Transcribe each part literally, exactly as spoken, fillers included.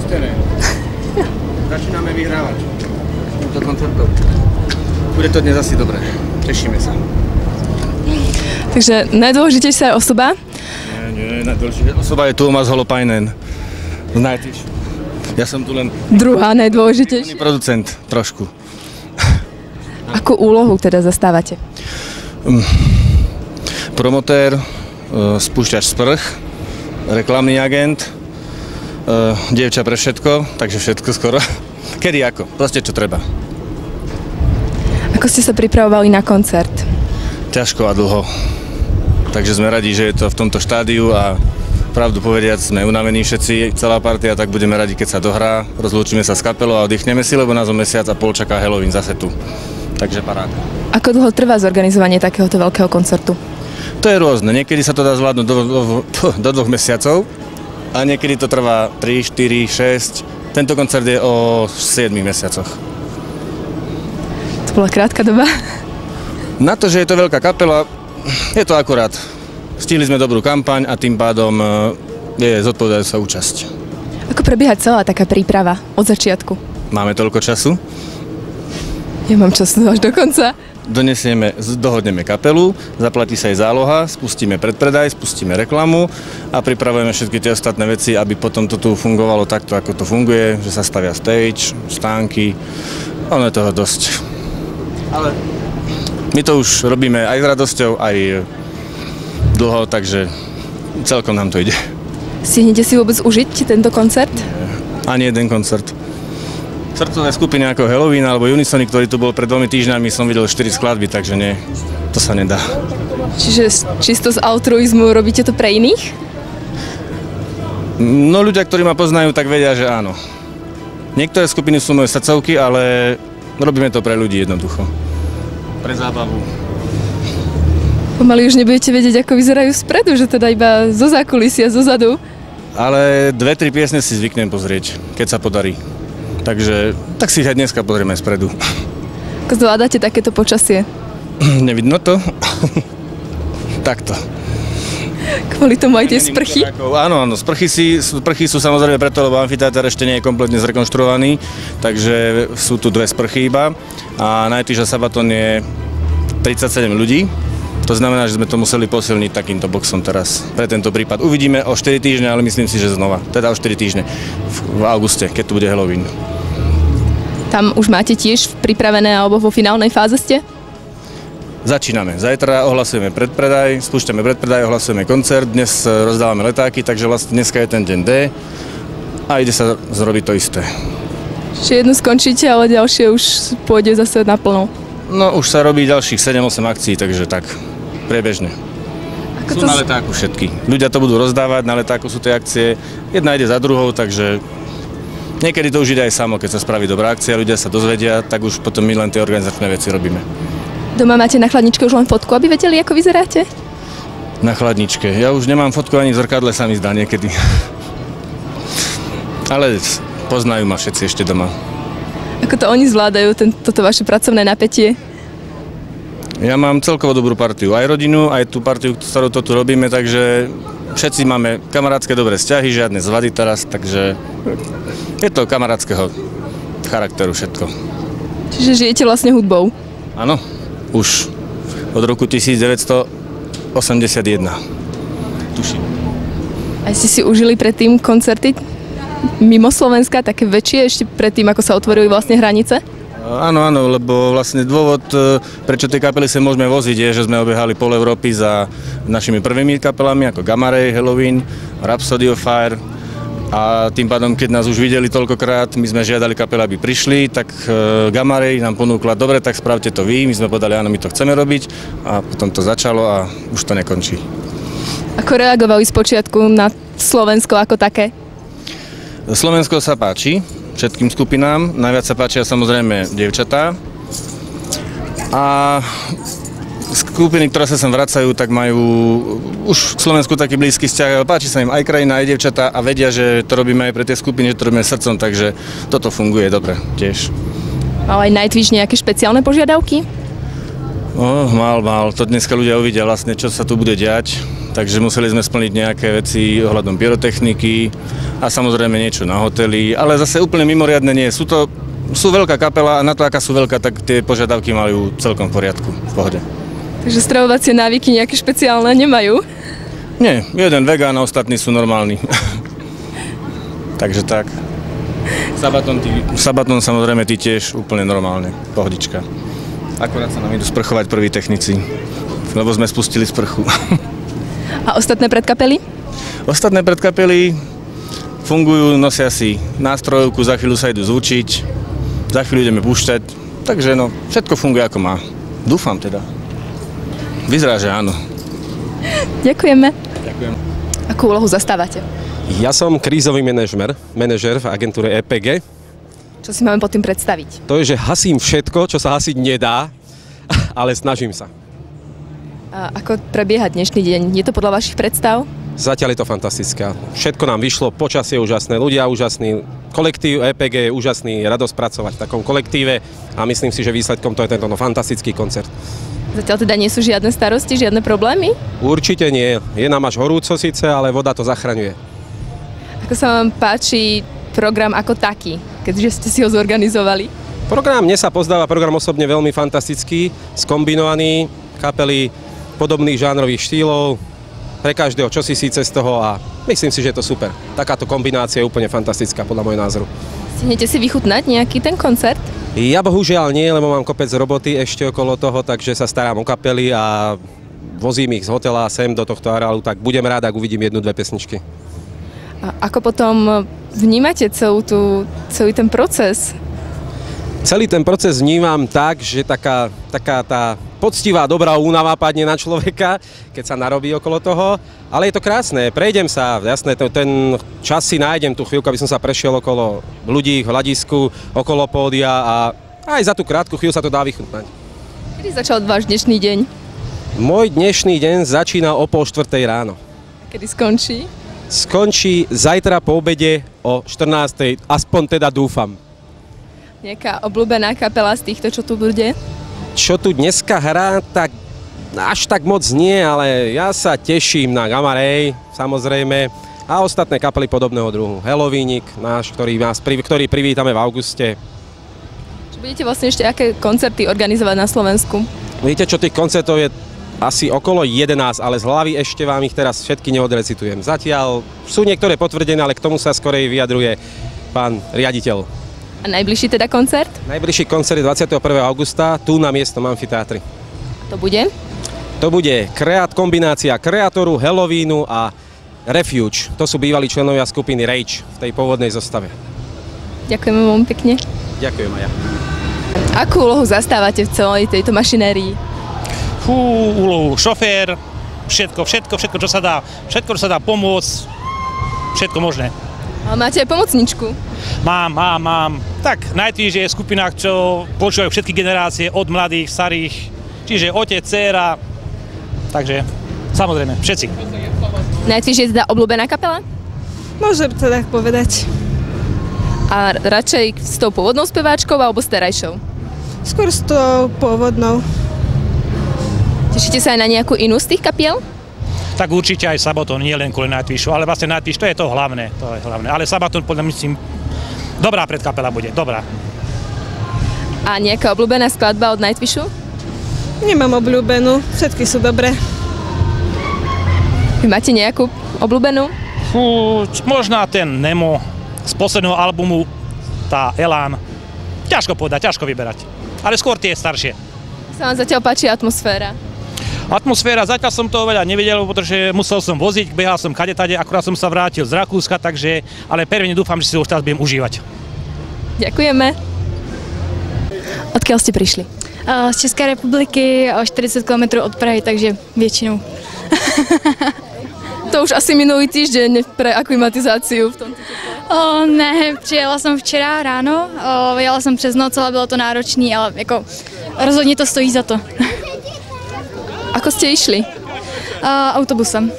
Pustené. Začíname vyhrávať. Týmto koncertom. Bude to dnes asi dobré. Tešíme sa. Takže najdôležitejšia osoba? Nie, nie, najdôležitejšia osoba je Tuomas Holopainen z Nightwish. Ja som tu len... Druhá najdôležitejšia. Producent, trošku. Akú úlohu teda zastávate? Promotér, spúšťač sprch, reklamný agent, dievča pre všetko, takže všetko skoro. Kedy ako, proste čo treba. Ako ste sa pripravovali na koncert? Ťažko a dlho. Takže sme radi, že je to v tomto štádiu a pravdu povediac sme unavení všetci, celá partia, tak budeme radi, keď sa dohrá. Rozlúčime sa s kapelou a oddychneme si, lebo nás o mesiac a pol čaká Halloween zase tu. Takže paráda. Ako dlho trvá zorganizovanie takéhoto veľkého koncertu? To je rôzne. Niekedy sa to dá zvládnuť do, do, do dvoch mesiacov a niekedy to trvá tri, štyri, šesť. Tento koncert je o siedmich mesiacoch. To bola krátka doba? Na to, že je to veľká kapela, je to akurát. Stihli sme dobrú kampaň a tým pádom je zodpovedajúca účasť. Ako prebieha celá taká príprava od začiatku? Máme toľko času? Ja mám čas až do konca. Donesieme, dohodneme kapelu, zaplatí sa jej záloha, spustíme predpredaj, spustíme reklamu a pripravujeme všetky tie ostatné veci, aby potom to tu fungovalo takto, ako to funguje, že sa stavia stage, stánky. Ono je toho dosť. Ale my to už robíme aj s radosťou, aj dlho, takže celkom nám to ide. Stihnete si vôbec užiť tento koncert? Ani jeden koncert. Srdcové skupiny ako Halloween alebo Unisony, ktorý tu bol pred dvomi týždňami, som videl štyri skladby, takže nie, to sa nedá. Čiže čisto z altruizmu robíte to pre iných? No ľudia, ktorí ma poznajú, tak vedia, že áno. Niektoré skupiny sú moje srdcovky, ale robíme to pre ľudí jednoducho. Pre zábavu. Pomaly už nebudete vedieť, ako vyzerajú spredu, že teda iba zo zákulisia, zo zadu. Ale dve, tri piesne si zvyknem pozrieť, keď sa podarí. Takže tak si ich aj dneska pozrieme spredu. Ako zvládate takéto počasie? Nevidno to? Takto. Kvôli tomu aj tie sprchy? Áno, áno, sprchy, si, sprchy sú samozrejme preto, lebo amfiteáter ešte nie je kompletne zrekonštruovaný, takže sú tu dve sprchy iba a Nightwish a Sabaton je tridsaťsedem ľudí. To znamená, že sme to museli posilniť takýmto boxom teraz pre tento prípad. Uvidíme o štyri týždne, ale myslím si, že znova. Teda o štyri týždne v, v auguste, keď tu bude Halloween. Tam už máte tiež pripravené alebo vo finálnej fáze ste? Začíname. Zajtra ohlasujeme predpredaj, spúšťame predpredaj, ohlasujeme koncert, dnes rozdávame letáky, takže vlastne dneska je ten deň D a ide sa zrobiť to isté. Čiže jednu skončíte, ale ďalšie už pôjde zase naplno. No už sa robí ďalších sedem osem akcií, takže tak, priebežne. Ako sú to... na letáku všetky. Ľudia to budú rozdávať, na letáku sú tie akcie, jedna ide za druhou, takže niekedy to už ide aj samo, keď sa spraví dobrá akcia, ľudia sa dozvedia, tak už potom my len tie organizačné veci robíme. Doma máte na chladničke už len fotku, aby vedeli, ako vyzeráte? Na chladničke. Ja už nemám fotku ani v zrkadle, sa mi zdá niekedy. Ale poznajú ma všetci ešte doma. Ako to oni zvládajú, ten, toto vaše pracovné napätie? Ja mám celkovo dobrú partiu. Aj rodinu, aj tú partiu, ktorú to tu robíme, takže všetci máme kamarátske dobré vzťahy, žiadne zvady teraz, takže je to kamarátskeho charakteru všetko. Čiže žijete vlastne hudbou? Áno. Už od roku devätnásťstoosemdesiatjeden. Tuším. A ste si užili predtým koncerty mimo Slovenska, také väčšie, ešte predtým, ako sa otvorili vlastne hranice? Áno, áno, lebo vlastne dôvod, prečo tie kapely sa môžeme voziť, je, že sme obehali pol Európy za našimi prvými kapelami, ako Gamma Ray, Halloween, Rhapsody of Fire. A tým pádom, keď nás už videli toľkokrát, my sme žiadali kapely, aby prišli, tak e, Gamma Ray nám ponúkla, dobre, tak spravte to vy, my sme povedali, áno, my to chceme robiť a potom to začalo a už to nekončí. Ako reagovali spočiatku na Slovensko ako také? Slovensko sa páči všetkým skupinám, najviac sa páčia samozrejme dievčatá a skupiny, ktoré sa sem vracajú, tak majú už v Slovensku taký blízky vzťah, ale páči sa im aj krajina, aj dievčatá a vedia, že to robíme aj pre tie skupiny, že to robíme srdcom, takže toto funguje dobre tiež. Mal aj Nightwish nejaké špeciálne požiadavky? Oh, mal, mal. To dneska ľudia uvidia vlastne, čo sa tu bude diať. takže museli sme splniť nejaké veci ohľadom pyrotechniky a samozrejme niečo na hoteli, ale zase úplne mimoriadne nie. Sú to, sú veľká kapela a na to, aká sú veľká, tak tie požiadavky majú celkom v poriadku, v pohode. Takže stravovacie návyky nejaké špeciálne nemajú? Nie, jeden vegán a ostatní sú normálni. Takže tak. Sabaton, tí, Sabaton samozrejme tí tiež úplne normálne, pohodička. Akorát sa nám idú sprchovať prví technici, lebo sme spustili sprchu. A ostatné predkapely? Ostatné predkapely fungujú, nosia si nástrojovku, za chvíľu sa idú zvučiť, za chvíľu ideme púšťať, takže no, všetko funguje ako má. Dúfam teda. Vyzerá, že áno. Ďakujeme. Ďakujem. Akú úlohu zastávate? Ja som krízový manažer, manažer v agentúre é pé gé. Čo si máme pod tým predstaviť? To je, že hasím všetko, čo sa hasiť nedá, ale snažím sa. A ako prebieha dnešný deň? Je to podľa vašich predstav? Zatiaľ je to fantastické. Všetko nám vyšlo, počasie je úžasné, ľudia úžasní, kolektív é pé gé je úžasný, radosť pracovať v takom kolektíve a myslím si, že výsledkom to je tento no, fantastický koncert. Zatiaľ teda nie sú žiadne starosti, žiadne problémy? Určite nie. Je nám až horúco síce, ale voda to zachraňuje. Ako sa vám páči program ako taký, keďže ste si ho zorganizovali? Program, mne sa pozdáva program osobne veľmi fantastický, skombinovaný, kapely podobných žánrových štýlov, pre každého čo si síce z toho a myslím si, že je to super. Takáto kombinácia je úplne fantastická podľa môjho názoru. Stihnete si vychutnať nejaký ten koncert? Ja bohužiaľ nie, lebo mám kopec roboty ešte okolo toho, takže sa starám o kapely a vozím ich z hotela sem do tohto areálu, tak budem rád, ak uvidím jednu, dve pesničky. A ako potom vnímate celú tú, celý ten proces? Celý ten proces vnímam tak, že taká, taká tá poctivá, dobrá únava padne na človeka, keď sa narobí okolo toho, ale je to krásne, prejdem sa, jasné, ten čas si nájdem tú chvíľku, aby som sa prešiel okolo ľudí, v hľadisku, okolo pódia a aj za tú krátku chvíľu sa to dá vychutnať. Kedy začal váš dnešný deň? Môj dnešný deň začína o pol štvrtej ráno. A kedy skončí? Skončí zajtra po obede o štrnástej, aspoň teda dúfam. Nejaká obľúbená kapela z týchto, čo tu bude? Čo tu dneska hrá, tak až tak moc nie, ale ja sa teším na Gamma Ray, samozrejme, a ostatné kapely podobného druhu. Halloweenik náš, ktorý, nás, ktorý privítame v auguste. Čo budete vlastne ešte aké koncerty organizovať na Slovensku? Viete čo, tých koncertov je asi okolo jedenásť, ale z hlavy ešte vám ich teraz všetky neodrecitujem. Zatiaľ sú niektoré potvrdené, ale k tomu sa skorej vyjadruje pán riaditeľ. A najbližší teda koncert? Najbližší koncert je dvadsiateho prvého augusta, tu na miestnom amfiteátri. To bude? To bude kreát, kombinácia Kreatoru, Halloweenu a Refuge. To sú bývalí členovia skupiny Rage v tej pôvodnej zostave. Ďakujeme veľmi pekne. Ďakujem aj ja. Akú úlohu zastávate v celej tejto mašinérii? Fú, úlohu šofér, všetko, všetko, všetko, čo sa dá, všetko, čo sa dá pomôcť, všetko možné. Ale máte aj pomocničku? Mám, mám, mám. Tak, Nightwish je skupina, čo počúvajú všetky generácie, od mladých, starých, čiže otec, dcéra, takže samozrejme, všetci. Nightwish je teda obľúbená kapela? Môžem to tak povedať. A radšej s tou pôvodnou speváčkou alebo s terajšou? Skôr s tou pôvodnou. Tešíte sa aj na nejakú inú z tých kapiel? Tak určite aj Sabaton, nie len kvôli Nightwishu, ale vlastne Nightwish, to je to hlavné, to je hlavné. Ale Sabaton, podľa myslím, dobrá predkapela bude, dobrá. A nejaká obľúbená skladba od Nightwishu? Nemám obľúbenú, všetky sú dobré. Vy máte nejakú obľúbenú? Fú, možná ten Nemo z posledného albumu, tá Elán. Ťažko povedať, ťažko vyberať, ale skôr tie staršie. Sa vám zatiaľ páči atmosféra? Atmosféra, zatiaľ som toho veľa nevedel, pretože musel som voziť, behal som kadetade, akurát som sa vrátil z Rakúska, takže, ale pevne dúfam, že si ho už teraz budem užívať. Ďakujeme. Odkiaľ ste prišli? Z České republiky, o štyridsať kilometrov od Prahy, takže většinou. To už asi minulý týždeň pre aklimatizáciu v tomto teple. O, ne, přijela jsem včera ráno, o, jela jsem přes noc, ale bylo to náročný, ale jako rozhodně to stojí za to. Ako ste išli? A, autobusem.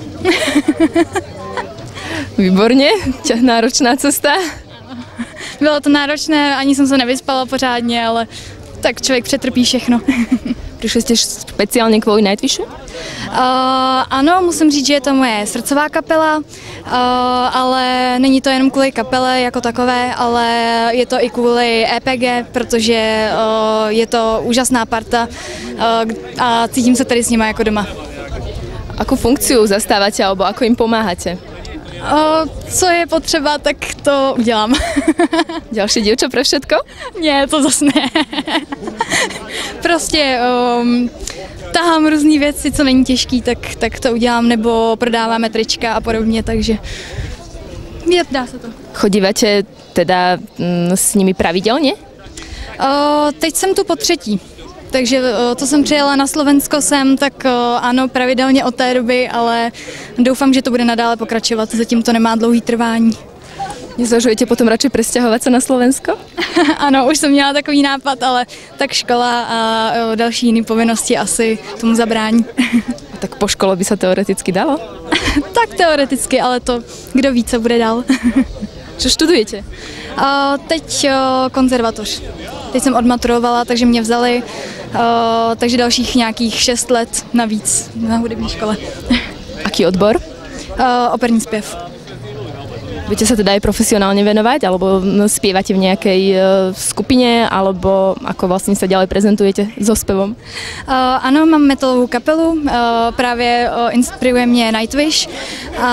Výborne, náročná cesta. Bylo to náročné, ani jsem se nevyspala pořádně, ale tak člověk přetrpí všechno. Prišli ste špeciálne kvôli Nightwishu? Uh, ano, musím říct, že je to moje srdcová kapela, uh, ale není to jenom kvůli kapele jako takové, ale je to i kvůli E P G, protože uh, je to úžasná parta uh, a cítím se tady s nima jako doma. Akú funkciu zastávate alebo ako im pomáhate? Uh, co je potřeba, tak to udělám. Ďalšie dievča pre všetko? Ne, to zase ne. Prostě um, tahám různé věci, co není těžký, tak, tak to udělám, nebo prodáváme trička a podobně, takže je, dá se to. Chodívate teda mm, s nimi pravidelně? Uh, teď jsem tu po třetí. Takže to jsem přijela na Slovensko sem, tak ano, pravidelně od té doby, ale doufám, že to bude nadále pokračovat, zatím to nemá dlouhý trvání. Nezvažujete potom radšej presťahovať sa na Slovensko? Ano, už jsem měla takový nápad, ale tak škola a další jiné povinnosti asi tomu zabrání. Tak po škole by sa teoreticky dalo? Tak teoreticky, ale to kdo ví, co bude dál. Čo študujete? Uh, teď uh, konzervatoř. Teď jsem odmaturovala, takže mě vzali, uh, takže dalších nějakých šest let navíc na hudební škole. Aký odbor? Uh, operní zpěv. Budete sa teda aj profesionálne venovať, alebo spievate v nejakej uh, skupine, alebo ako vlastne sa ďalej prezentujete so spevom? Uh, ano, mám metalovou kapelu, uh, právě uh, inspiruje mě Nightwish a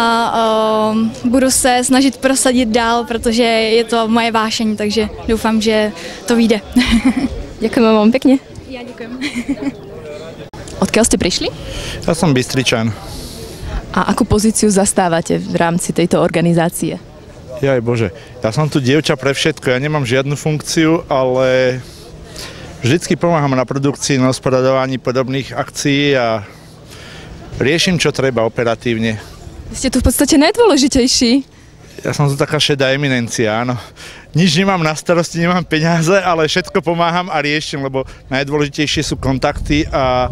uh, budu se snažit prosadit dál, protože je to moje vášeň, takže doufám, že to vyjde. Ďakujem vám pekne. Ja ďakujem. Odkiaľ ste prišli? Ja som Bystričan. A akú pozíciu zastávate v rámci tejto organizácie? Jaj Bože, ja som tu dievča pre všetko, ja nemám žiadnu funkciu, ale vždycky pomáham na produkcii, na usporadovaní podobných akcií a riešim, čo treba operatívne. Ste tu v podstate najdôležitejší. Ja som tu taká šedá eminencia, áno. Nič nemám na starosti, nemám peniaze, ale všetko pomáham a riešim, lebo najdôležitejšie sú kontakty a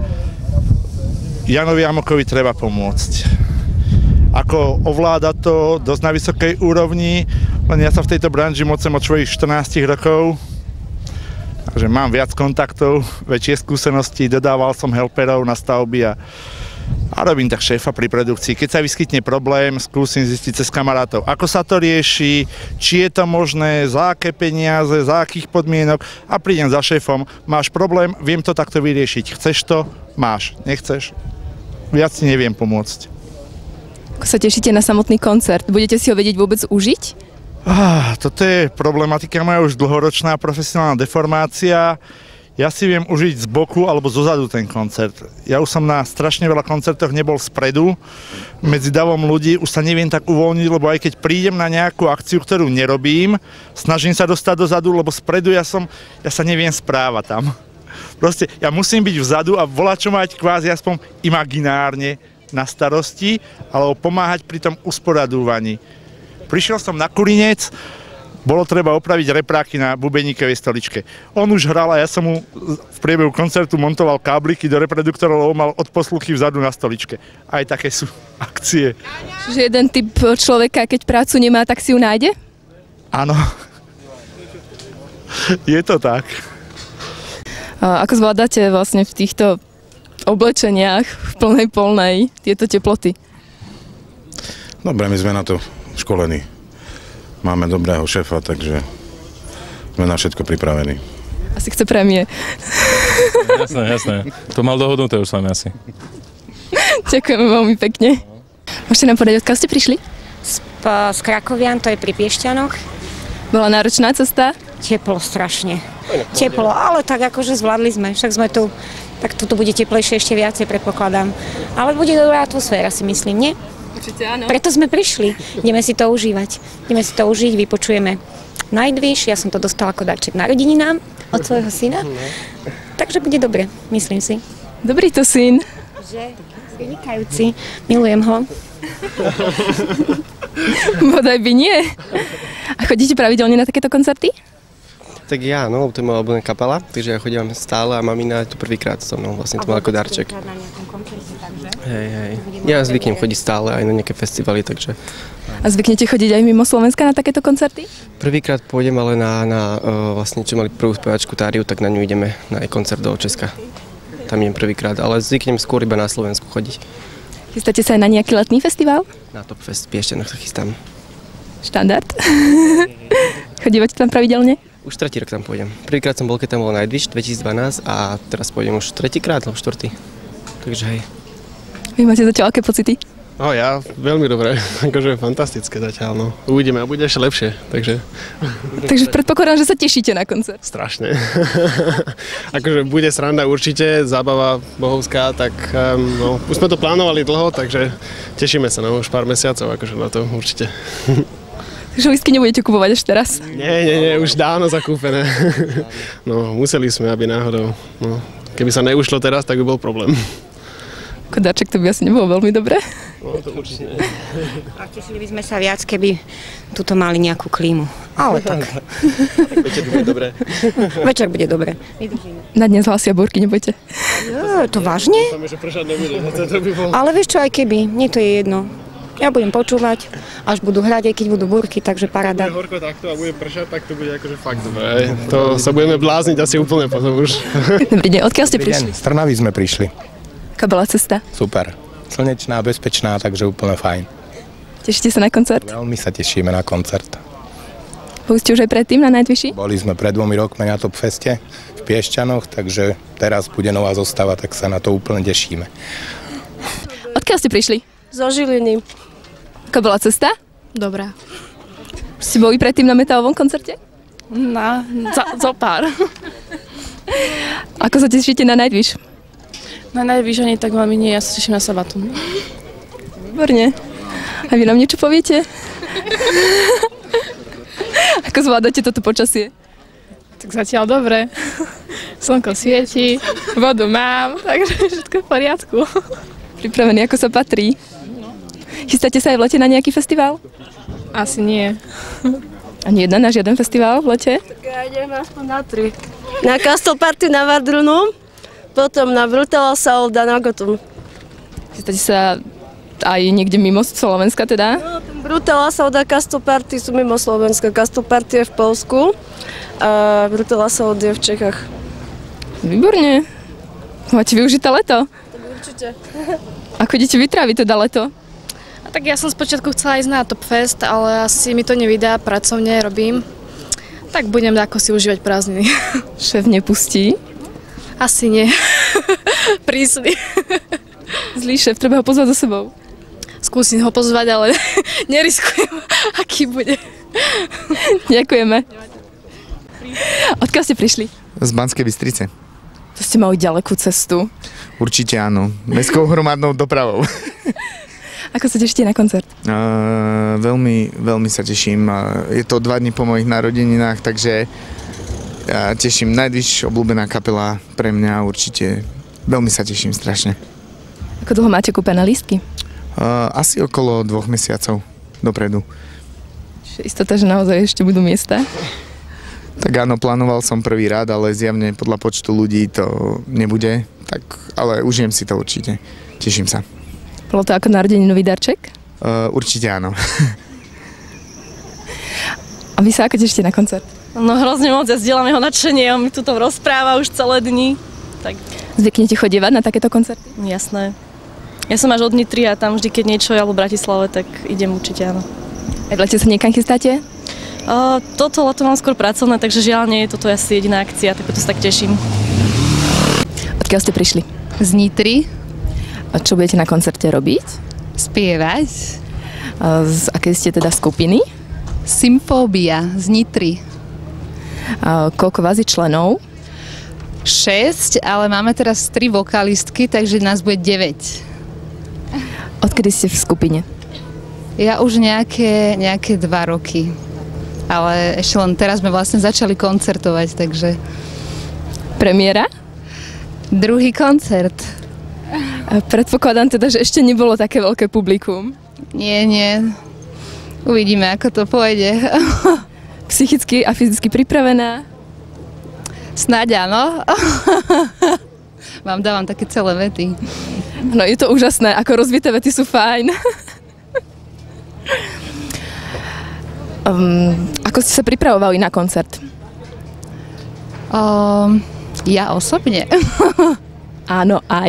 Janovi Amokovi treba pomôcť. Ako ovláda to dosť na vysokej úrovni, len ja sa v tejto branži mocem od svojich štrnástich rokov, takže mám viac kontaktov, väčšie skúsenosti, dodával som helperov na stavby a, a robím tak šéfa pri produkcii. Keď sa vyskytne problém, skúsim zistiť cez kamarátov, ako sa to rieši, či je to možné, za aké peniaze, za akých podmienok a prídem za šéfom, máš problém, viem to takto vyriešiť, chceš to, máš, nechceš, viac ti neviem pomôcť. Ako sa tešíte na samotný koncert? Budete si ho vedieť vôbec užiť? Ah, toto je problematika moja už dlhoročná profesionálna deformácia. Ja si viem užiť z boku alebo zozadu ten koncert. Ja už som na strašne veľa koncertoch nebol spredu, medzi davom ľudí, už sa neviem tak uvoľniť, lebo aj keď prídem na nejakú akciu, ktorú nerobím, snažím sa dostať dozadu, lebo spredu ja som, ja sa neviem správať tam. Proste ja musím byť vzadu a volať, čo mať kvázi aspoň imaginárne na starosti, alebo pomáhať pri tom usporadúvaní. Prišiel som na Kulinec, bolo treba opraviť repráky na bubeníkovej stoličke. On už hral a ja som mu v priebehu koncertu montoval kábliky do reproduktorov, lebo mal odposluchy vzadu na stoličke. Aj také sú akcie. Čiže jeden typ človeka, keď prácu nemá, tak si ju nájde? Áno. Je to tak. A ako zvládate vlastne v týchto oblečeniach v plnej polnej tieto teploty? Dobre, my sme na to školení. Máme dobrého šéfa, takže sme na všetko pripravení. Asi chce prémie. Jasné, jasné. To mal dohodnuté už s vami asi. Ďakujeme veľmi pekne. Môžete nám povedať, odkiaľ ste prišli? Z, z Krakovian, to je pri Piešťanoch. Bola náročná cesta? Teplo strašne. Teplo, ale tak akože zvládli sme, však sme tu. Tak tu bude teplejšie ešte viacej, predpokladám. Ale bude dobrá atmosféra, si myslím, nie? Určite áno. Preto sme prišli. Ideme si to užívať. Ideme si to užiť, vypočujeme Nightwish. Ja som to dostala ako darček narodeninám od svojho syna. Takže bude dobre, myslím si. Dobrý to syn. Že? Vynikajúci. Milujem ho. Bodaj by nie. A chodíte pravidelne na takéto koncerty? Tak ja, no, to je moja obľúbená kapela, takže ja chodím stále a mamina je tu prvýkrát so mnou, vlastne to mal ako darček. Hej, hej. Ja zvyknem chodiť stále aj na nejaké festivaly, takže A zvyknete chodiť aj mimo Slovenska na takéto koncerty? Prvýkrát pôjdem ale na, na uh, vlastne, čo mali prvú spevačku Táriu, tak na ňu ideme na jej koncert do Česka. Tam idem prvýkrát, ale zvyknem skôr iba na Slovensku chodiť. Chystáte sa aj na nejaký letný festival? Na Top Fest v Piešťanoch sa chystám. Štandard. Chodívate tam pravidelne? Už tretí rok tam pôjdem. Prvýkrát som bol, keď tam bol Nightwish dvetisícdvanásť a teraz pôjdem už tretíkrát, alebo štvrtý. Takže hej. Vy máte zatiaľ aké pocity? No ja, veľmi dobré, akože fantastické zatiaľ, no. Uvidíme a bude ešte lepšie, takže... Takže predpokladám, že sa tešíte na koncert. Strašne. Akože bude sranda určite, zábava bohovská, tak um, no, už sme to plánovali dlho, takže tešíme sa, no, už pár mesiacov akože na to určite. Takže whisky nebudete kupovať až teraz? Nie, nie, nie, už dávno zakúpené. No, museli sme, aby náhodou, no, keby sa neušlo teraz, tak by bol problém. Ako darček to by asi nebolo veľmi dobré. No, to určite nie. A tešili by sme sa viac, keby tuto mali nejakú klímu. Ale tak. Večer bude dobré. Večer bude dobré. Na dnes hlasia búrky, nebojte. Jo, to vážne? Ale vieš čo, aj keby, mne to je jedno. Ja budem počúvať, až budú hrať, aj keď budú búrky, takže paráda. Bude horko takto a bude pršať, tak to bude akože fakt dobré. To sa budeme blázniť asi úplne potom už. Dobrý deň, odkiaľ ste prišli? Z Trnavy sme prišli. Aká bola cesta? Super. Slnečná, bezpečná, takže úplne fajn. Tešíte sa na koncert? Veľmi sa tešíme na koncert. Boli ste už aj predtým na Nightwishi? Boli sme pred dvomi rokmi na Top Feste v Piešťanoch, takže teraz bude nová zostava, tak sa na to úplne tešíme. Odkiaľ ste prišli? Zo Žiliny. Aká bola cesta? Dobrá. Ste boli predtým na metalovom koncerte? Na, za, zo pár. Ako sa tešíte na Nightwish? Na Nightwish ani tak veľmi nie, ja sa teším na Sabaton. Výborne. A vy nám niečo poviete? Ako zvládate toto počasie? Tak zatiaľ dobre. Slnko svieti, vodu mám, takže všetko v poriadku. Pripravený, ako sa patrí. Chystáte sa aj v lete na nejaký festival? Asi nie. Ani jedna na žiaden festival v lete? Tak ja idem aspoň na tri. Na Castle Party na Vardrunu, potom na Brutal Assault a na Gotham. Chystáte sa aj niekde mimo Slovenska teda? No, ten Brutal Assault a Castle Party sú mimo Slovenska. Castle Party je v Poľsku a Brutal Assault je v Čechách. Výborne. Máte využité leto? Tak určite. Ako idete vytráviť teda leto? A tak ja som spočiatku chcela ísť na Top Fest, ale asi mi to nevydá, pracovne robím. Tak budem ako si užívať prázdniny. Šéf nepustí? Asi nie. Prísny. Zlý šéf, treba ho pozvať za sebou. Skúsim ho pozvať, ale neriskujem, aký bude. Ďakujeme. Odkiaľ ste prišli? Z Banskej Bystrice. To ste mali ďalekú cestu. Určite áno. Mestskou hromadnou dopravou. Ako sa tešíte na koncert? Uh, veľmi, veľmi sa teším. Uh, je to dva dni po mojich narodeninách, takže uh, teším. Nightwish, obľúbená kapela pre mňa určite. Veľmi sa teším strašne. Ako dlho máte kúpené lístky? Uh, asi okolo dvoch mesiacov dopredu. Čiže istota, že naozaj ešte budú miesta? Tak áno, plánoval som prvý rád, ale zjavne podľa počtu ľudí to nebude. Tak, ale užijem si to určite. Teším sa. Bolo to ako narodeninový darček? Uh, určite áno. A vy sa ako tešíte na koncert? No hrozne moc, ja zdieľam jeho nadšenie, on mi tu to rozpráva už celé dni. Tak. Zvyknete chodievať na takéto koncerty? Jasné. Ja som až od Nitry a tam vždy, keď niečo je alebo v Bratislave, tak idem určite áno. Aj v lete sa niekam chystáte? Uh, toto leto mám skôr pracovné, takže žiaľ nie je toto asi jediná akcia, tak to sa tak teším. Odkiaľ ste prišli? Z Nitry. A čo budete na koncerte robiť? Spievať. A z akej ste teda skupiny? Symfóbia z Nitry. A koľko vás je členov? Šesť, ale máme teraz tri vokalistky, takže nás bude deväť. Odkedy ste v skupine? Ja už nejaké, nejaké dva roky. Ale ešte len teraz sme vlastne začali koncertovať, takže... Premiéra? Druhý koncert. A predpokladám teda, že ešte nebolo také veľké publikum. Nie, nie. Uvidíme, ako to pôjde. Psychicky a fyzicky pripravená? Snáď áno. Vám dávam také celé vety. No je to úžasné, ako rozvité vety sú fajn. Um, ako ste sa pripravovali na koncert? Um, ja osobne? Áno, aj?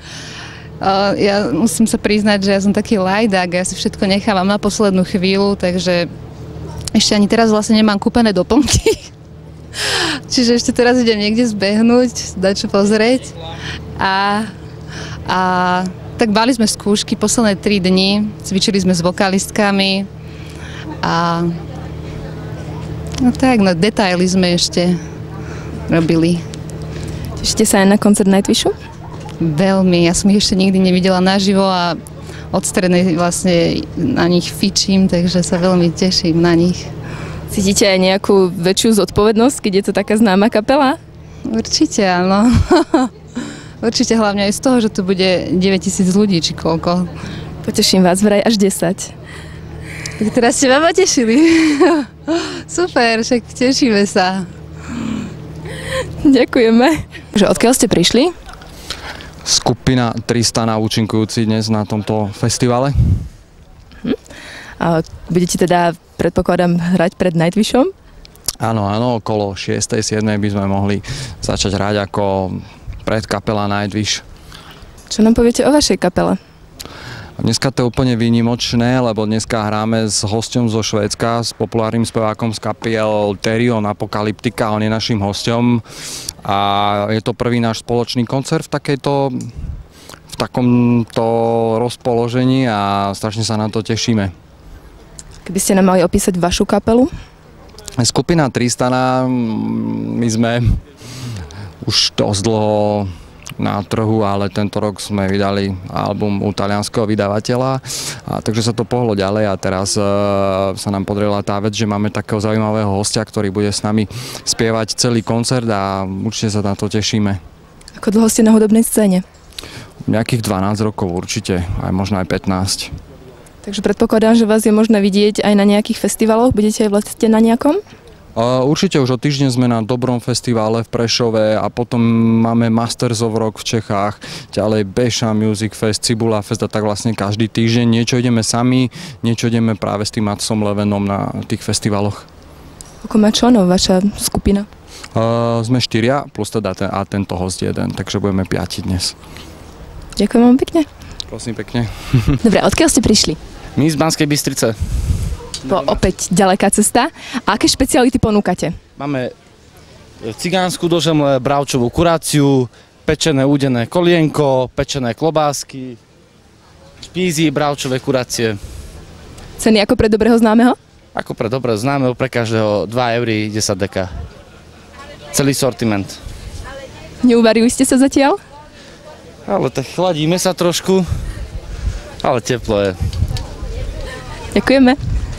Uh, ja musím sa priznať, že ja som taký lajdák, ja si všetko nechávam na poslednú chvíľu, takže ešte ani teraz vlastne nemám kúpené doplnky. Čiže ešte teraz idem niekde zbehnúť, dať čo pozrieť. A, a tak bali sme skúšky posledné tri dni, cvičili sme s vokalistkami a no tak, no detaily sme ešte robili. Tešíte sa aj na koncert Nightwishu? Veľmi, ja som ich ešte nikdy nevidela naživo a od strednej vlastne na nich fičím, takže sa veľmi teším na nich. Cítite aj nejakú väčšiu zodpovednosť, keď je to taká známa kapela? Určite áno. Určite hlavne aj z toho, že tu bude deväťtisíc ľudí, či koľko. Poteším vás vraj až desať. Tak teraz ste ma potešili. Super, však tešíme sa. Ďakujeme. Že odkiaľ ste prišli? Skupina Tristana účinkujúci dnes na tomto festivale. Hm. A budete teda, predpokladám, hrať pred Nightwishom? Áno, áno, okolo šiestej siedmej by sme mohli začať hrať ako predkapela Nightwish. Čo nám poviete o vašej kapele? Dneska to je úplne výnimočné, lebo dneska hráme s hosťom zo Švédska, s populárnym spevákom z kapiel Therion Apocalyptica, on je našim hosťom a je to prvý náš spoločný koncert v takejto, v takomto rozpoložení a strašne sa na to tešíme. Keby ste nám mali opísať vašu kapelu? Skupina Tristana, my sme už dosť dlho na trhu, ale tento rok sme vydali album u talianskeho vydavateľa, a takže sa to pohlo ďalej a teraz e, sa nám podarila tá vec, že máme takého zaujímavého hostia, ktorý bude s nami spievať celý koncert a určite sa na to tešíme. Ako dlho ste na hudobnej scéne? Nejakých dvanásť rokov určite, aj možno aj pätnásť. Takže predpokladám, že vás je možné vidieť aj na nejakých festivaloch, budete aj vlastne na nejakom? Určite už o týždeň sme na Dobrom festivale v Prešove a potom máme Masters of Rock v Čechách, ďalej Beša Music Fest, Cibula Fest a tak vlastne každý týždeň niečo ideme sami, niečo ideme práve s tým Matsom Levenom na tých festivaloch. Ako má členov vaša skupina? Uh, sme štyria plus teda ten, a tento host jeden, takže budeme piati dnes. Ďakujem vám pekne. Prosím pekne. Dobre, odkiaľ ste prišli? My z Banskej Bystrice. Po opäť ďaleká cesta. A aké špeciality ponúkate? Máme cigánsku dožemle, bravčovú kuráciu, pečené údené kolienko, pečené klobásky, špízy, bravčové kurácie. Ceny ako pre dobrého známeho? Ako pre dobrého známeho, pre každého dva eury desať deka. Celý sortiment. Neuvarili ste sa zatiaľ? Ale tak chladíme sa trošku, ale teplo je. Ďakujeme.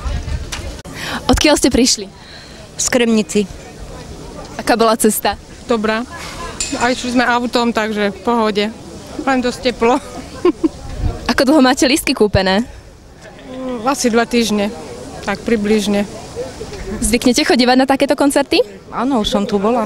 Odkiaľ ste prišli? Z Kremnici. Aká bola cesta? Dobrá. Aj šli sme autom, takže v pohode. Len dosť teplo. Ako dlho máte lístky kúpené? Asi dva týždne. Tak približne. Zvyknete chodívať na takéto koncerty? Áno, už som tu bola.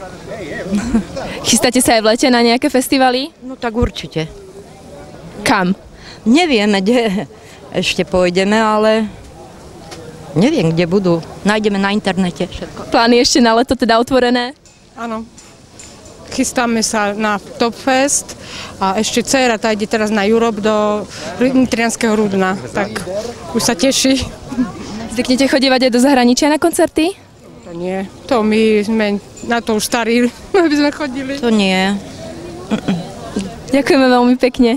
Chystáte sa aj v lete na nejaké festivaly? No tak určite. Kam? Nevieme, kde ešte pôjdeme, ale neviem, kde budú. Nájdeme na internete všetko. Plány ešte na leto teda otvorené? Áno. Chystáme sa na Topfest a ešte dcéra tá ide teraz na Europe do Nitrianskeho Rudna, tak už sa teší. Zvyknete chodívať aj do zahraničia na koncerty? To nie, to my sme na to už starí, aby sme chodili. To nie. Ďakujeme veľmi pekne.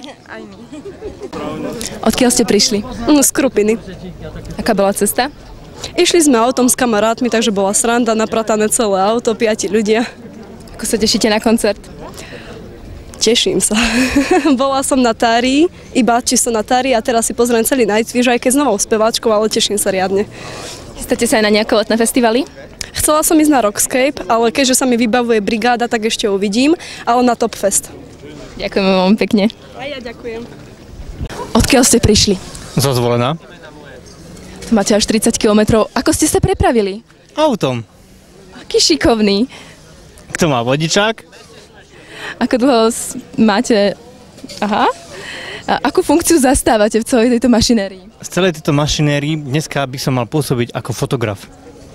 Odkiaľ ste prišli? Z Krupiny. Aká bola cesta? Išli sme autom s kamarátmi, takže bola sranda, napratané celé auto, piati ľudia. Ako sa tešíte na koncert? Teším sa. Bola som na Tárii, iba čisto na Tárii a teraz si pozriem celý Nightwish, aj keď s novou speváčkou, ale teším sa riadne. Chystáte sa aj na nejaké letné festivaly? Chcela som ísť na Rockscape, ale keďže sa mi vybavuje brigáda, tak ešte uvidím, ale na Topfest. Ďakujeme veľmi pekne. A ja ďakujem. Odkiaľ ste prišli? Zo Zvolena. Máte až tridsať kilometrov. Ako ste sa prepravili? Autom. Aký šikovný. Kto má vodičák? Ako dlho máte... Aha. A akú funkciu zastávate v celej tejto mašinérii? Z celej tejto mašinérii dneska by som mal pôsobiť ako fotograf.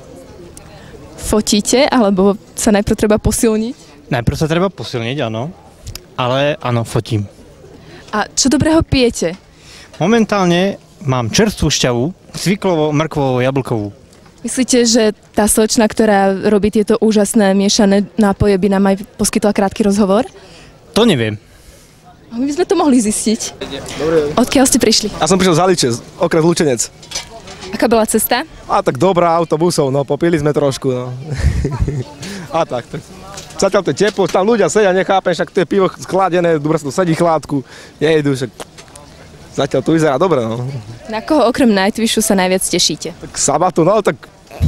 Fotíte, alebo sa najprv treba posilniť? Najprv sa treba posilniť, áno. Ale áno, fotím. A čo dobrého pijete? Momentálne mám čerstvú šťavu, cviklovo, mrkvovo, jablkovú. Myslíte, že tá slečna, ktorá robí tieto úžasné miešané nápoje, by nám aj poskytla krátky rozhovor? To neviem. My by sme to mohli zistiť. Dobre. Odkiaľ ste prišli? Ja som prišiel z Haliče, okres Lučenec. Aká bola cesta? A tak dobrá, autobusov, no popili sme trošku, no. A tak, tak. Zatiaľ to je teplo, tam ľudia sedia, nechápem, však to je pivo schladené, dobre sa to sedí chládku, nejedú, však zatiaľ to vyzerá dobre, no. Na koho okrem Nightwishu sa najviac tešíte? Tak Sabatu, no tak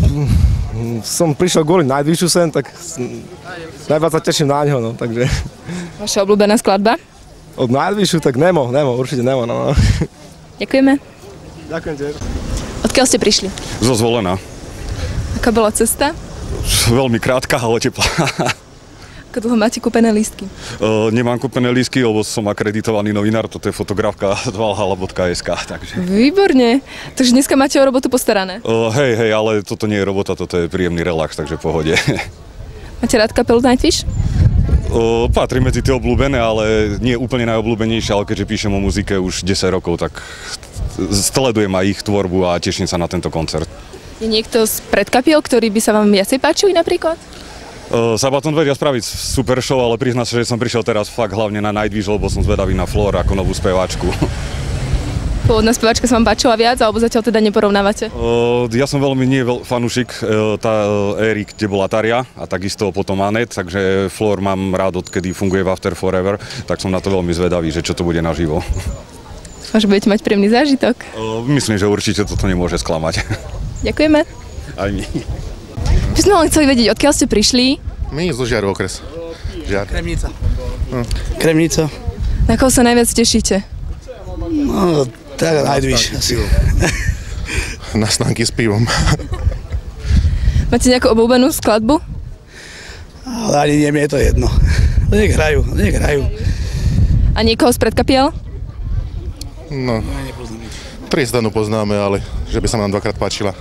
som prišiel kvôli Nightwishu sem, tak najviac sa teším na ňo, no, takže. Vaša obľúbená skladba? Od Nightwishu, tak Nemo, Nemo, určite Nemo, no. Ďakujeme. Ďakujem tiež. Odkiaľ ste prišli? Zo Zvolena. Aká bola cesta? Veľmi krátka, ale teplá. Ako dlho máte kúpené lístky? Uh, nemám kúpené lístky, lebo som akreditovaný novinár, toto je fotografka valhalla bodka es ká, takže. Výborne. Takže dneska máte o robotu postarané? Uh, hej, hej, ale toto nie je robota, toto je príjemný relax, takže v pohode. Máte rád kapelu Nightwish? Uh, patrí medzi tie obľúbené, ale nie úplne najobľúbenejšie, ale keďže píšem o muzike už desať rokov, tak sledujem aj ich tvorbu a teším sa na tento koncert. Je niekto z predkapiel, ktorý by sa vám viacej páčili napríklad? Uh, Sabaton vedia spraviť super show, ale priznám sa, že som prišiel teraz fakt hlavne na Nightwish, lebo som zvedavý na Flor ako novú speváčku. Pôvodná speváčka sa vám páčila viac, alebo zatiaľ teda neporovnávate? Uh, ja som veľmi nie veľ, fanúšik uh, tá uh, éry, kde bola Taria a takisto potom Anet, takže Flor mám rád, odkedy funguje v After Forever, tak som na to veľmi zvedavý, že čo to bude naživo. Že budete mať príjemný zážitok? Uh, myslím, že určite toto nemôže sklamať. Ďakujeme. Aj my. My sme len chceli vedieť, odkiaľ ste prišli? My zo Žiaru okres. Žiar. Kremnica. No. Kremnica. Na koho sa najviac tešíte? No, tak Nightwish asi. Na snánky s pivom. Máte nejakú obľúbenú skladbu? Ale ani nie, mi je to jedno. Nech hrajú, nech hrajú. A niekoho z predkapiel? No, Tristanu poznáme, ale že by sa nám dvakrát páčila.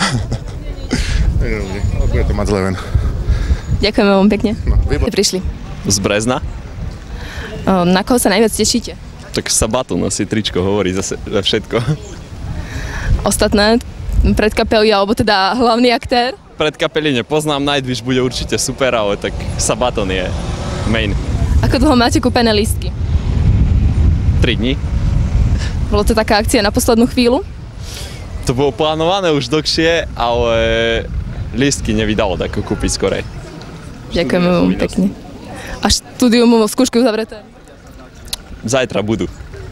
Bude to mať zle ven. Ďakujeme vám pekne. No, Ste prišli. Z Brezna. O, na koho sa najviac tešíte? Tak Sabaton asi tričko hovorí zase za všetko. Ostatné predkapely, alebo teda hlavný aktér? Predkapely nepoznám, Nightwish bude určite super, ale tak Sabaton je main. Ako dlho máte kúpené lístky? tri dni. Bolo to taká akcia na poslednú chvíľu? To bolo plánované už dlhšie, ale lístky nevydalo tak kúpiť skorej. Ďakujeme vám pekne. A štúdium vo skúške uzavreté? Zajtra budú.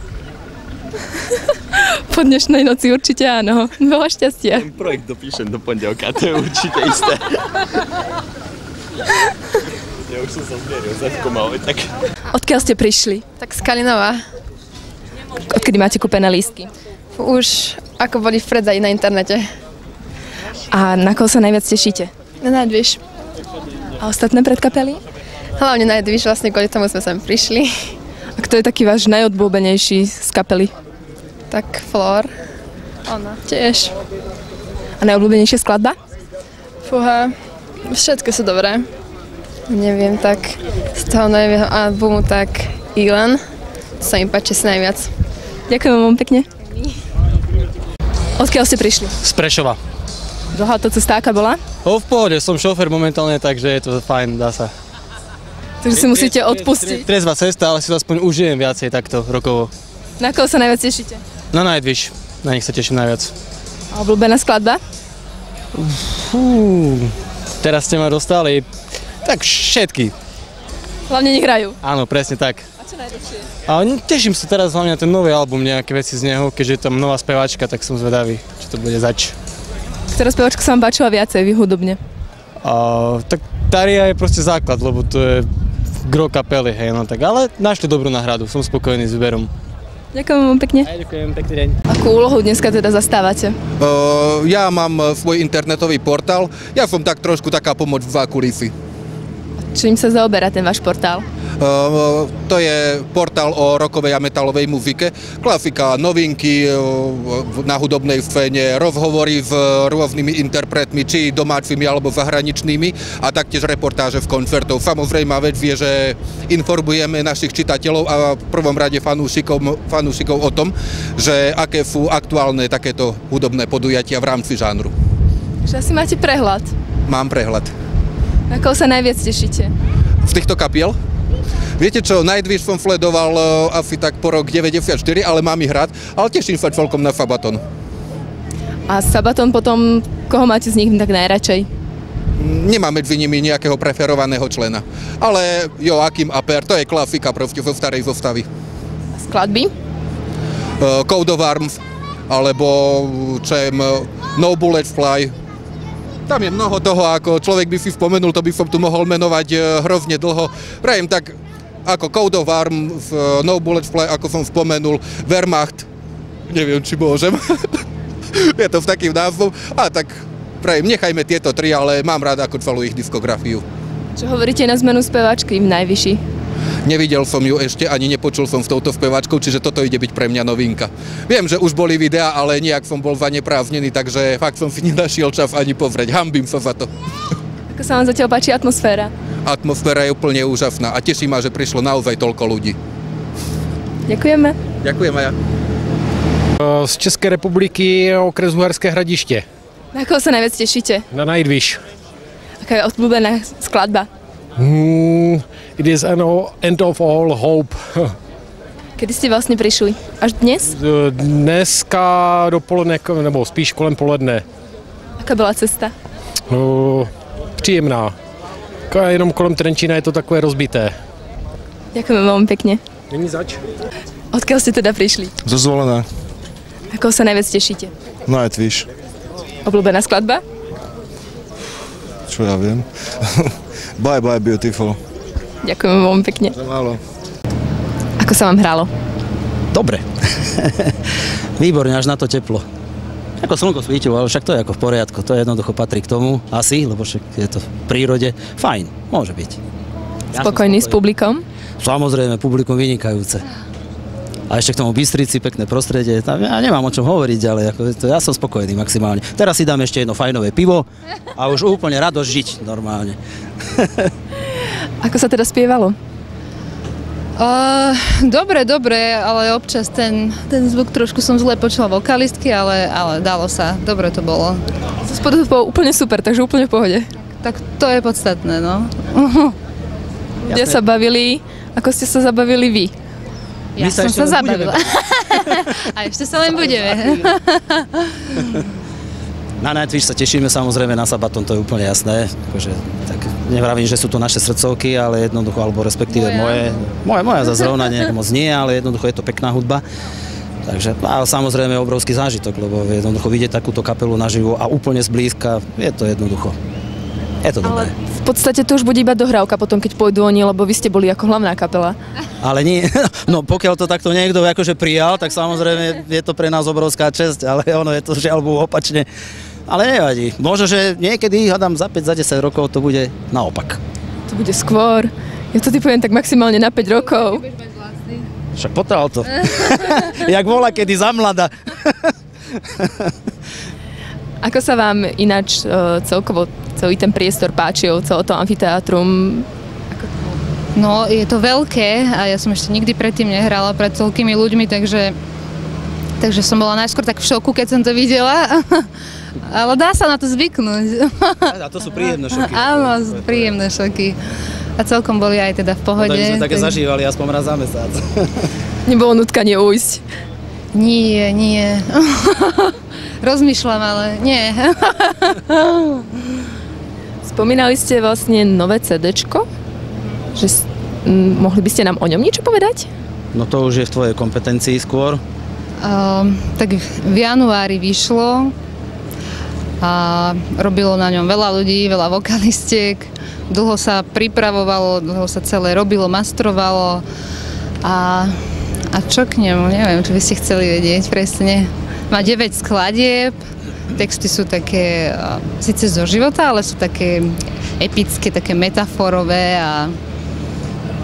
Po dnešnej noci určite áno. Veľa šťastia. Ten projekt dopíšem do pondelka, to je určite isté. Ja už som sa zmieril s F-kom, ale tak. Odkiaľ ste prišli? Tak z Kalinova. Odkedy máte kúpené lístky? Už ako boli v predzaji na internete. A na koho sa najviac tešíte? Na Nightwish. A ostatné predkapely? Hlavne Nightwish, vlastne kvôli tomu sme sem prišli. A kto je taký váš najodblúbenejší z kapely? Tak Flor. Ona tiež. A najobľúbenejšia skladba? Fúha, všetko sú dobré. Neviem, tak z toho nového albumu tak Ilan. To sa im páči si najviac. Ďakujem vám pekne. Odkiaľ ste prišli? Z Prešova. Dlhá to cesta aká bola? O, v pohode, som šofér momentálne, takže je to fajn, dá sa. Takže si musíte odpustiť. Trezvá cesta, ale si to aspoň užijem viacej takto rokovo. Na koho sa najviac tešíte? Na Nightwish, na nich sa teším najviac. A obľúbená skladba? Fú, teraz ste ma dostali. Tak všetky. Hlavne nech hrajú. Áno, presne tak. A čo najlepšie? A teším sa teraz hlavne na ten nový album, nejaké veci z neho, keďže je tam nová speváčka, tak som zvedavý, čo to bude zač. Ktorá speváčka sa vám páčila viacej výhudobne? A, tak Taria je proste základ, lebo to je gro kapely, hej, no tak, ale našli dobrú náhradu, som spokojný s výberom. Ďakujem vám pekne. Aj ďakujem, pekný deň. Akú úlohu dneska teda zastávate? Uh, ja mám svoj internetový portál, ja som tak trošku taká pomoc v zákulisí. Čím sa zaoberá ten váš portál? To je portál o rockovej a metalovej muzike. Klasika, novinky na hudobnej scéne, rozhovory s rôznymi interpretmi, či domácimi alebo zahraničnými a taktiež reportáže v koncertov. Samozrejme vec je, že informujeme našich čitateľov a v prvom rade fanúšikov, fanúšikov o tom, že aké sú aktuálne takéto hudobné podujatia v rámci žánru. Že asi máte prehľad. Mám prehľad. Na koho sa najviac tešíte? Z týchto kapiel? Viete čo, Nightwish som sledoval asi tak po rok deväťdesiatštyri, ale mám ich rád, ale teším sa celkom na Sabaton. A Sabaton potom, koho máte z nich tak najradšej? Nemám medzi nimi nejakého preferovaného člena, ale Joachim Aper, to je klasika proste zo starej zostavy. Skladby? Uh, Code of Arms, alebo čem No Bullets Fly. Tam je mnoho toho, ako človek by si spomenul, to by som tu mohol menovať hrozne dlho. Prajem tak, ako Code of Arms, No Bullets Fly, ako som spomenul, Wehrmacht, neviem, či môžem. Je to v takým názvom. A tak prajem, nechajme tieto tri, ale mám rád ako celú ich diskografiu. Čo hovoríte na zmenu speváčky v Najvyšší? Nevidel som ju ešte, ani nepočul som s touto speváčkou, čiže toto ide byť pre mňa novinka. Viem, že už boli videá, ale nejak som bol zanepráznený, takže fakt som si nenašiel čas ani pozrieť. Hanbím sa za to. Ako sa vám zatiaľ páči atmosféra? Atmosféra je úplne úžasná a teší ma, že prišlo naozaj toľko ľudí. Ďakujeme. Ďakujem aj ja. Z České republiky okres Uherské Hradiště. Na koho sa najviac tešíte? Na Nightwish. Aká je obľúbená skladba? Hmm, it is an end of all hope. Kedy ste vlastne prišli? Až dnes? Dneska dopoledne, nebo spíš kolem poledne. Aká bola cesta? Uh, příjemná. Jenom kolem Trenčína je to takové rozbité. Ďakujeme veľmi pekne. Není zač. Odkiaľ ste teda prišli? Zo Zvolená. Ako sa najviac tešíte? Nightwish. Obľúbená skladba? Čo ja viem. Bye bye beautiful. Ďakujem veľmi pekne. Za málo. Ako sa vám hralo? Dobre. Výborne, až na to teplo. Ako slnko svítilo, ale však to je ako v poriadku. To jednoducho patrí k tomu, asi, lebo však je to v prírode. Fajn, môže byť. Ja spokojný s publikom? Samozrejme, publikum vynikajúce. A ešte k tomu Bystrici, pekné prostredie. Tam ja nemám o čom hovoriť, ale ako to, ja som spokojný maximálne. Teraz si dám ešte jedno fajnové pivo a už úplne radosť žiť normálne. Ako sa teda spievalo? Uh, dobre, dobre, ale občas ten, ten zvuk trošku som zle počula vokalistky, ale, ale dalo sa. Dobre to bolo. Zo spodu to bolo úplne super, takže úplne v pohode. Tak to je podstatné, no. Ľudia sa bavili, ako ste sa zabavili vy? Ja My som sa, sa zabavila. A ešte sa len budeme. Na Nightwish sa tešíme, samozrejme na Sabaton, to je úplne jasné. Akože, tak nevravím, že sú to naše srdcovky, ale jednoducho, alebo respektíve moje. Moje, moja za zrovna nejak moc nie, ale jednoducho je to pekná hudba. Takže a samozrejme obrovský zážitok, lebo jednoducho vidieť takúto kapelu naživo a úplne zblízka, je to jednoducho. Je to dobré. Ale v podstate to už bude iba dohrávka potom, keď pôjdu oni, lebo vy ste boli ako hlavná kapela. Ale nie, no pokiaľ to takto niekto akože prijal, tak samozrejme je to pre nás obrovská česť, ale ono je to žiaľ opačne. Ale nevadí. Možno, že niekedy, hádam, za päť, za desať rokov to bude naopak. To bude skôr. Ja to typujem tak maximálne na päť rokov. Však potrál to. Jak volá kedy za mlada. Ako sa vám ináč uh, celkovo celý ten priestor páčil, celé to amfiteátrum? No, je to veľké a ja som ešte nikdy predtým nehrala pred toľkými ľuďmi, takže, takže som bola najskôr tak v šoku, keď som to videla. Ale dá sa na to zvyknúť. A to sú príjemné šoky. Áno, sú príjemné šoky. A celkom boli aj teda v pohode. No, sme také tak... zažívali aspoň raz za mesiac. Nebolo nutkanie ujsť? Nie, nie. Rozmýšľam, ale nie. Spomínali ste vlastne nové cédečko? Že m, mohli by ste nám o ňom niečo povedať? No to už je v tvojej kompetencii skôr. Um, tak v januári vyšlo a robilo na ňom veľa ľudí, veľa vokalistiek. Dlho sa pripravovalo, dlho sa celé robilo, mastrovalo a, a čo k nemu, neviem, čo by ste chceli vedieť presne. Má deväť skladieb, texty sú také, síce zo života, ale sú také epické, také metaforové a, a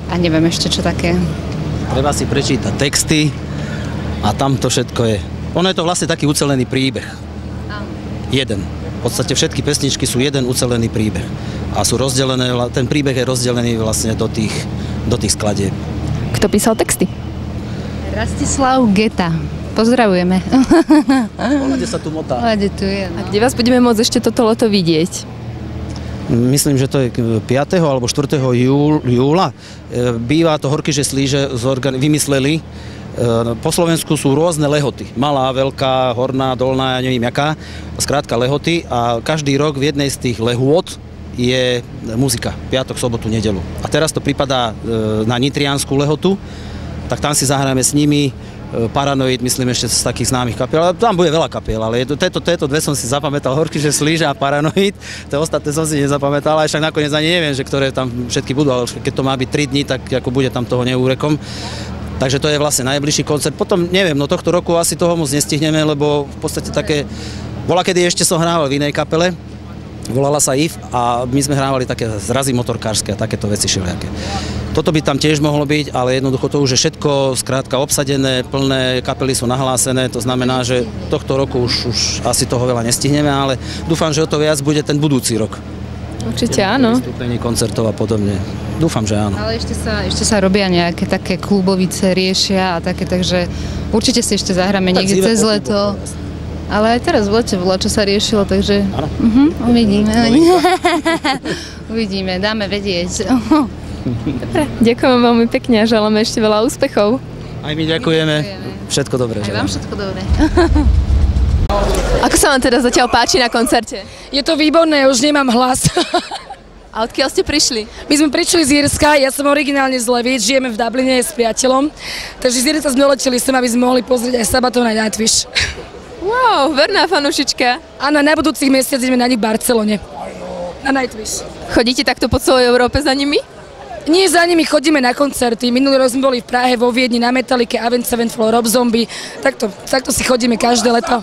A neviem ešte čo také. Treba si prečítať texty a tam to všetko je. Ono je to vlastne taký ucelený príbeh. Jeden. V podstate všetky pesničky sú jeden ucelený príbeh. A sú rozdelené, ten príbeh je rozdelený vlastne do tých, do tých skladieb. Kto písal texty? Rastislav Geta. Pozdravujeme. Pohľade sa tu motá. Pohľade tu je. A kde vás budeme môcť ešte toto leto vidieť? Myslím, že to je piateho alebo štvrtého júla. Býva to Horky, že slíže vymysleli. Po Slovensku sú rôzne lehoty. Malá, veľká, horná, dolná, ja neviem jaká. Skrátka lehoty a každý rok v jednej z tých lehôd je muzika. Piatok, sobotu, nedeľu. A teraz to pripadá na nitriansku lehotu, tak tam si zahráme s nimi. Paranoid, myslím ešte z takých známych kapiel. Tam bude veľa kapiel, ale tieto, tieto dve som si zapamätal, Horky, že slíže a Paranoid. Tie ostatné som si nezapamätal, ale však nakoniec ani neviem, že ktoré tam všetky budú, ale keď to má byť tri dni, tak ako bude tam toho neúrekom. Takže to je vlastne najbližší koncert. Potom neviem, no tohto roku asi toho moc nestihneme, lebo v podstate také... Bola, kedy ešte som hrával v inej kapele, volala sa If a my sme hrávali také zrazy motorkárske a takéto veci všelijaké. Toto by tam tiež mohlo byť, ale jednoducho to už je všetko skrátka obsadené, plné, kapely sú nahlásené, to znamená, že tohto roku už, už asi toho veľa nestihneme, ale dúfam, že o to viac bude ten budúci rok. Určite áno. Vystúpenie, koncertov a podobne. Dúfam, že áno. Ale ešte sa, ešte sa robia nejaké také klubovice, riešia a také, takže určite si ešte zahráme niekde cez leto. Ale aj teraz v lete bolo, čo sa riešilo, takže uh-huh, uvidíme. Uvidíme, dáme vedieť. Dobre, ďakujem veľmi pekne a želáme ešte veľa úspechov. Aj my ďakujeme. Všetko dobré. Aj vám všetko dobré. Ako sa vám teda zatiaľ páči na koncerte? Je to výborné, už nemám hlas. A odkiaľ ste prišli? My sme prišli z Írska, ja som originálne z Levíc, žijeme v Dubline s priateľom, takže z Írska sme leteli sem, aby sme mohli pozrieť aj Sabaton aj Nightwish. Wow, verná fanúšička. Áno, na budúcich mesiac ideme na nich v Barcelone. Na Nightwish. Chodíte takto po celej Európe za nimi? Nie za nimi, chodíme na koncerty. Minulý rok sme boli v Prahe, vo Viedni, na Metallica, Avenged Sevenfold, Rob Zombie. Takto, takto si chodíme každé leto.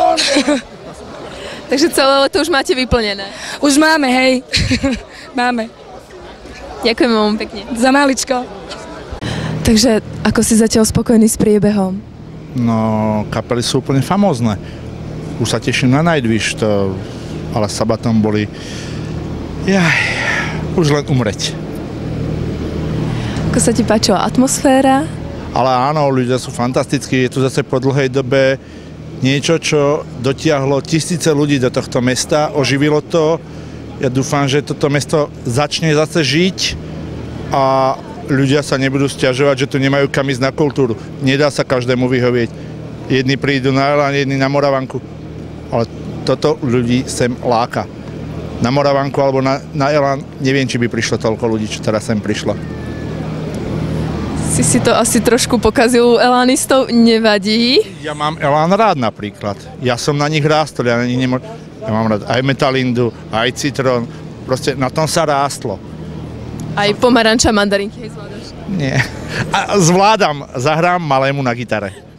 Takže celé leto už máte vyplnené? Už máme, hej. Máme. Ďakujem vám pekne. Za maličko. Takže ako si zatiaľ spokojný s priebehom? No, kapely sú úplne famózne. Už sa teším na Nightwish, to, ale Sabaton boli... Jaj, už len umreť. Ako sa ti páčila atmosféra? Ale áno, ľudia sú fantastickí, je tu zase po dlhej dobe niečo, čo dotiahlo tisíce ľudí do tohto mesta, oživilo to. Ja dúfam, že toto mesto začne zase žiť a ľudia sa nebudú sťažovať, že tu nemajú kam ísť na kultúru. Nedá sa každému vyhovieť. Jedni prídu na Elán, jedni na Moravanku. Ale toto ľudí sem láka. Na Moravanku alebo na, na Elán neviem, či by prišlo toľko ľudí, čo teraz sem prišlo. Si si to asi trošku pokazil u elánistov, nevadí? Ja mám Elán rád napríklad. Ja som na nich rástol, ja, na nich nemô... ja mám rád aj Metalindu, aj Citrón. Proste na tom sa rástlo. Aj pomaranča, mandarinky, hej, zvládaš? Nie. A zvládam, zahrám malému na gitare.